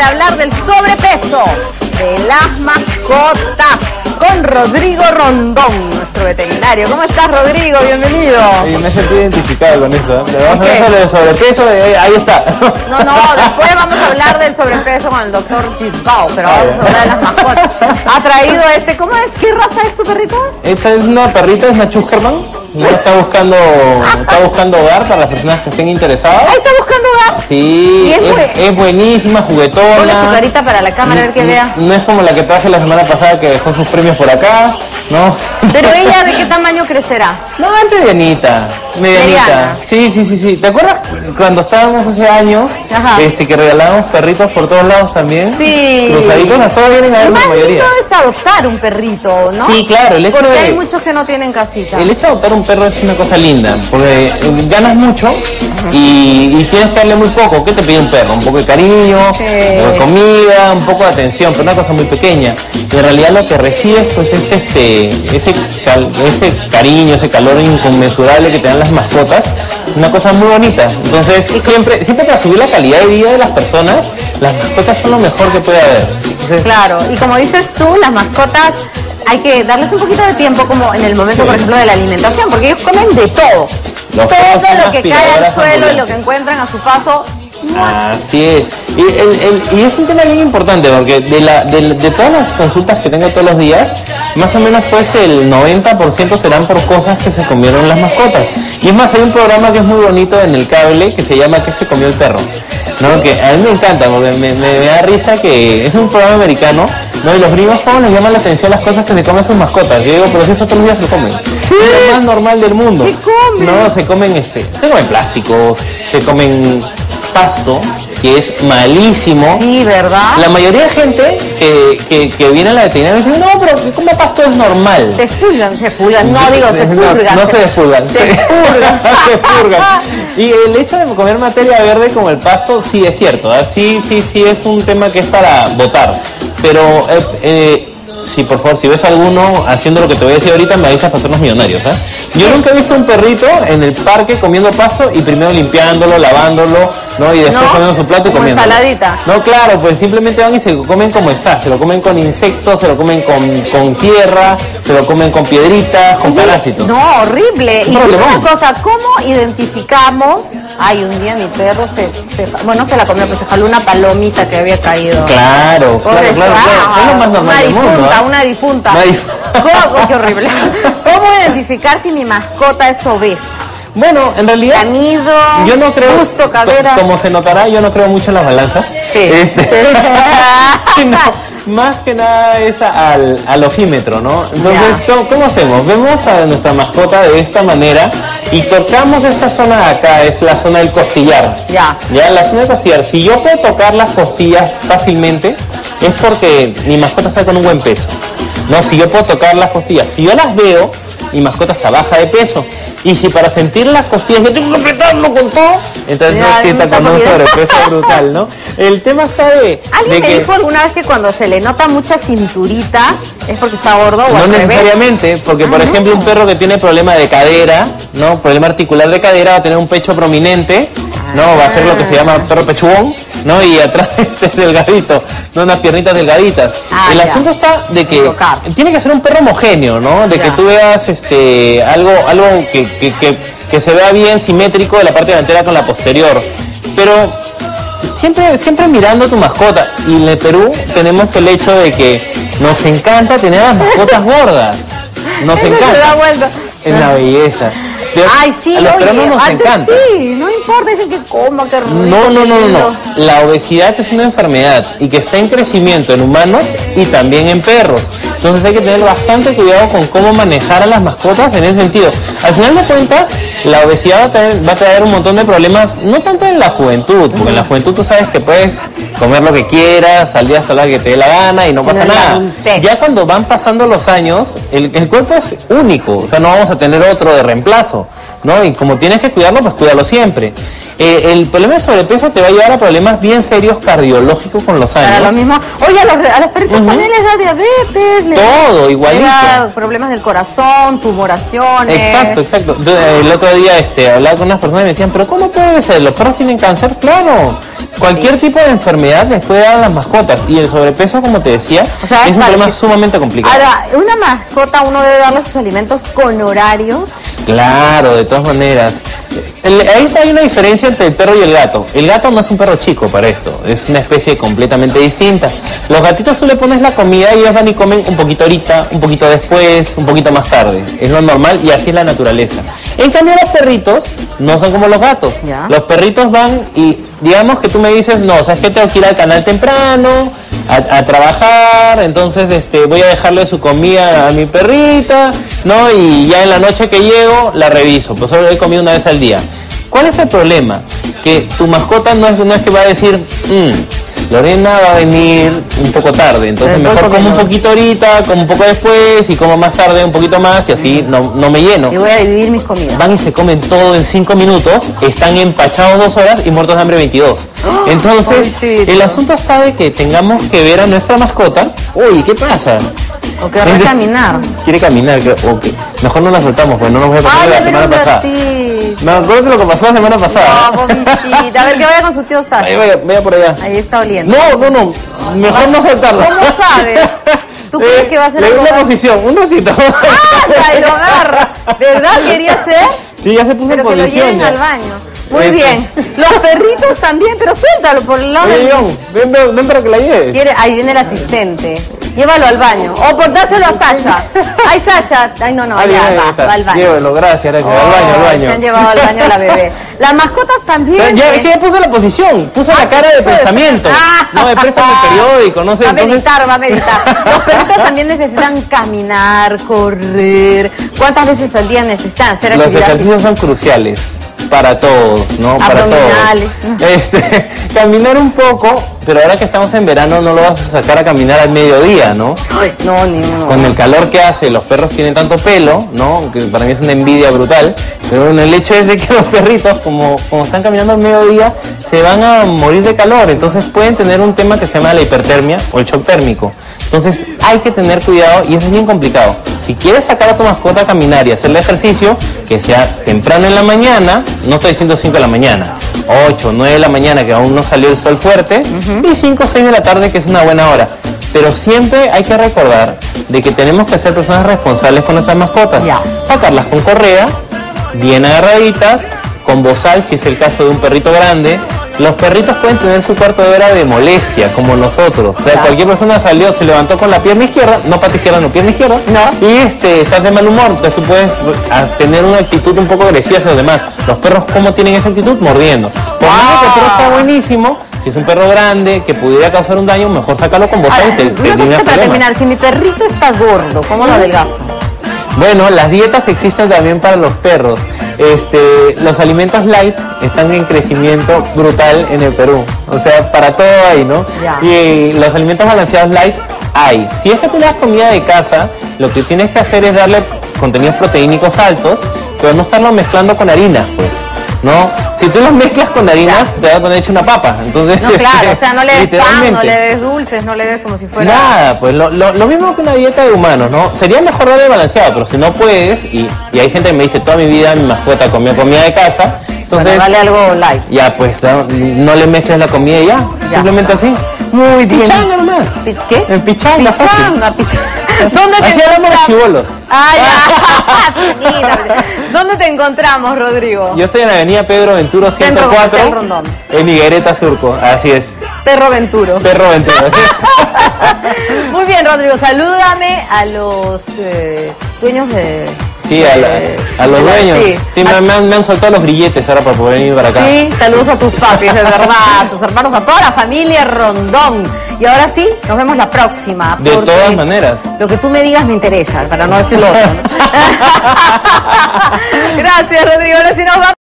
para hablar del sobrepeso de las mascotas con Rodrigo Rondón, nuestro veterinario. ¿Cómo estás, Rodrigo? Bienvenido. Sí, me he sentido identificado con eso. Le vamos a hablar sobre el sobrepeso, ahí está. No, después vamos a hablar del sobrepeso con el doctor Gilbao, pero vamos a hablar de las mascotas. Ha traído ¿cómo es? ¿Qué raza es tu perrito? Esta es una perrita, es una Schuskerman. No está buscando hogar para las personas que estén interesadas. ¿Ahí está buscando hogar? Sí, es buenísima, juguetona. Ponle su carita para la cámara, a ver que vea. No es como la que traje la semana pasada que dejó sus premios por acá, ¿no? Pero ella, ¿de qué tamaño crecerá? No, medianita. Mediana. Sí. ¿Te acuerdas cuando estábamos hace años, que regalábamos perritos por todos lados también? Sí. Cruzaditos, todos vienen a ver la mayoría. Lo más lindo es adoptar un perrito, ¿no? Sí, claro. Porque hay muchos que no tienen casita. El hecho de adoptar un perro es una cosa linda, porque ganas mucho y tienes que darle muy poco. ¿Qué te pide un perro? Un poco de cariño, un poco de comida, un poco de atención, pero una cosa muy pequeña. Y en realidad lo que recibes pues es ese cariño, ese calor inconmensurable que te dan las mascotas, una cosa muy bonita. Entonces siempre para subir la calidad de vida de las personas, las mascotas son lo mejor que puede haber. Entonces, claro, y como dices tú, las mascotas hay que darles un poquito de tiempo, como en el momento, por ejemplo, de la alimentación, porque ellos comen de todo. Todo lo que cae al suelo y lo que encuentran a su paso. Así es. Y es un tema bien importante, porque de todas las consultas que tengo todos los días, más o menos pues el 90% serán por cosas que se comieron las mascotas. Y es más, hay un programa que es muy bonito en el cable que se llama ¿Qué se comió el perro? ¿No? Que a mí me encanta, porque me da risa que es un programa americano, ¿no? Y los gringos, ¿cómo les llama la atención las cosas que se comen sus mascotas? Yo digo, pero si eso todos los días se comen. Sí. Es lo más normal del mundo. ¿Qué comen? No, se comen plásticos, se comen pasto, que es malísimo. Sí, ¿verdad? La mayoría de gente que viene a la veterinaria dice, no, pero como pasto es normal. Se expulgan, se purgan. No, se despulgan. Se purgan. Y el hecho de comer materia verde como el pasto, sí es cierto, sí es un tema que es para votar. Pero sí, por favor, si ves alguno haciendo lo que te voy a decir ahorita, me avisas para hacernos millonarios, ¿eh? Yo nunca he visto un perrito en el parque comiendo pasto y primero limpiándolo, lavándolo, ¿no? Y después comiendo su plato y comiendo. Ensaladita. No, claro, pues simplemente van y se lo comen como está. Se lo comen con insectos, se lo comen con tierra, se lo comen con piedritas, con parásitos. No, horrible. Y una cosa, ¿cómo identificamos? Ay, un día mi perro se la comió, pues se jaló una palomita que había caído. Claro. Es lo más normal del mundo. Una difunta. ¿Cómo? Qué horrible. ¿Cómo identificar si mi mascota es obesa? Bueno, en realidad Canido, yo no creo, busto, cadera. Como se notará, yo no creo mucho en las balanzas. Sí. No, más que nada es al ojímetro, ¿no? Entonces, ¿cómo hacemos? Vemos a nuestra mascota de esta manera y tocamos esta zona de acá, es la zona del costillar. Ya, la zona del costillar. Si yo puedo tocar las costillas fácilmente, es porque mi mascota está con un buen peso. No, si yo puedo tocar las costillas, si yo las veo, mi mascota está baja de peso. Y si para sentir las costillas yo tengo que apretarlo con todo, entonces no sienta con un sobrepeso brutal, ¿no? El tema está ¿Alguien me dijo alguna vez que cuando se le nota mucha cinturita es porque está gordo o no al revés? Necesariamente, porque por ejemplo un perro que tiene problema de cadera, ¿no? Problema articular de cadera va a tener un pecho prominente, ¿no? Va a ser lo que se llama perro pechugón, ¿no? Y atrás es delgadito, ¿no? Unas piernitas delgaditas. El asunto está de que tiene que ser un perro homogéneo, ¿no? De que tú veas algo que se vea bien simétrico de la parte delantera con la posterior. Pero siempre mirando a tu mascota. Y en el Perú tenemos el hecho de que nos encanta tener a las mascotas gordas. Nos encanta. Es una belleza. Ay, sí, a los peruanos nos encanta. Sí, no importa, dicen que coma, que rico. No. La obesidad es una enfermedad y que está en crecimiento en humanos y también en perros. Entonces hay que tener bastante cuidado con cómo manejar a las mascotas en ese sentido. Al final de cuentas, la obesidad va a traer un montón de problemas, no tanto en la juventud, porque en la juventud tú sabes que puedes comer lo que quieras, salir hasta la que te dé la gana y no pasa nada. Ya cuando van pasando los años, el cuerpo es único, o sea, no vamos a tener otro de reemplazo, ¿no? Y como tienes que cuidarlo, pues cuídalo siempre. El problema de sobrepeso te va a llevar a problemas bien serios cardiológicos con los años. Para lo mismo. Oye, a los perritos también les da diabetes. Todo, igualito. Problemas del corazón, tumoraciones. Exacto. Entonces, el otro día hablaba con unas personas y me decían, pero ¿cómo puede ser? ¿Los perros tienen cáncer? Claro. Cualquier tipo de enfermedad les puede dar a las mascotas, y el sobrepeso, como te decía, o sea, es un problema sumamente complicado. Ahora, una mascota, uno debe darle sus alimentos con horarios. Claro, de todas maneras. Ahí hay una diferencia entre el perro y el gato. El gato no es un perro chico para esto, es una especie completamente distinta. Los gatitos tú le pones la comida y ellos van y comen un poquito ahorita, un poquito después, un poquito más tarde. Es lo normal y así es la naturaleza. En cambio los perritos no son como los gatos. ¿Ya? Los perritos van y digamos que tú me dices, no, ¿sabes qué? Tengo que ir al canal temprano a trabajar, entonces voy a dejarle su comida a mi perrita, ¿no? Y ya en la noche que llego la reviso, pues solo he comido una vez al día. ¿Cuál es el problema? Que tu mascota no es que va a decir, Lorena va a venir un poco tarde, entonces mejor como un poquito ahorita, como un poco después y como más tarde un poquito más y así no me lleno. Y voy a dividir mis comidas. Van y se comen todo en 5 minutos, están empachados 2 horas y muertos de hambre 22. Entonces, el asunto está de que tengamos que ver a nuestra mascota. Uy, ¿qué pasa? O querrá caminar. Quiere caminar, mejor no la soltamos, pues no nos voy a pasar la semana pasada. Me acuerdo de lo que pasó la semana pasada. No, bichita. A ver, que vaya con su tío Sasha. Ahí vaya por allá. Ahí está oliendo. No. Mejor no soltarla. ¿Cómo sabes? ¿Tú crees que va a ser algo? Le doy la posición, un ratito. ¡Ah! Y lo agarra. ¿Verdad quería ser? Sí, ya se puso en posición. Pero que lo lleven al baño. Muy bien. Los perritos también, pero suéltalo por el lado. Oye, John, ven para que la lleves. Ahí viene el asistente. Llévalo al baño. O dáselo a Sasha. Ay, Sasha. Ay, no, va al baño. Llévalo, gracias. Al baño. Se han llevado al baño a la bebé. Las mascotas también. Es que ya puso la posición, puso la cara de pensamiento. No, me prestan el periódico, no sé. Va a meditar. Los perritos también necesitan caminar, correr. ¿Cuántas veces al día necesitan hacer actividad? Los ejercicios son cruciales. Para todos, ¿no? Para todos. Caminar un poco, pero ahora que estamos en verano no lo vas a sacar a caminar al mediodía, ¿no? Ay, no. Con el calor que hace, los perros tienen tanto pelo, ¿no? Que para mí es una envidia brutal. Pero bueno, el hecho es de que los perritos, como están caminando al mediodía, se van a morir de calor. Entonces pueden tener un tema que se llama la hipertermia o el shock térmico. Entonces hay que tener cuidado y eso es bien complicado. Si quieres sacar a tu mascota a caminar y hacerle ejercicio, que sea temprano en la mañana, no estoy diciendo 5 de la mañana, 8, 9 de la mañana que aún no salió el sol fuerte, y 5 o 6 de la tarde que es una buena hora. Pero siempre hay que recordar de que tenemos que ser personas responsables con nuestras mascotas. Sacarlas con correa, bien agarraditas, con bozal si es el caso de un perrito grande. Los perritos pueden tener su cuarto de hora de molestia, como nosotros. O sea, cualquier persona salió, se levantó con la pierna izquierda, no pata izquierda, no pierna izquierda, y estás de mal humor. Entonces tú puedes tener una actitud un poco agresiva hacia los demás. Los perros, ¿cómo tienen esa actitud? Mordiendo. Por más que el perro está buenísimo, si es un perro grande que pudiera causar un daño, mejor sácalo con bozal y te para terminar, si mi perrito está gordo, ¿cómo lo adelgazo? Bueno, las dietas existen también para los perros. Los alimentos light están en crecimiento brutal en el Perú. O sea, para todo hay, ¿no? Y los alimentos balanceados light hay. Si es que tú le das comida de casa, lo que tienes que hacer es darle contenidos proteínicos altos, pero no estarlo mezclando con harinas, pues. ¿No? Si tú los mezclas con harina, te va a poner hecho una papa. Entonces, no, claro, o sea, no le des pan, no le des dulces, no le des como si fuera... Nada, pues lo mismo que una dieta de humanos, ¿no? Sería mejor darle balanceado, pero si no puedes, y hay gente que me dice, toda mi vida mi mascota comió comida de casa, entonces... Bueno, dale algo light. Ya, pues, no le mezcles la comida y ya simplemente está. Así. Muy bien. Pichanga nomás. ¿Qué? En pichanga, pichanga. ¿Dónde te encontramos los chibolos? ¿Dónde te encontramos, Rodrigo? Yo estoy en la avenida Pedro Venturo 104, en Higuereta Surco, así es. Perro Venturo. Muy bien, Rodrigo, salúdame a los dueños de... Sí, a los dueños. Sí, me han soltado los grilletes ahora para poder venir para acá. Sí, saludos a tus papis, de verdad, a tus hermanos, a toda la familia Rondón. Y ahora sí, nos vemos la próxima. De todas maneras. Lo que tú me digas me interesa, para no decirlo otro, ¿no? Gracias, Rodrigo. Ahora sí nos vamos.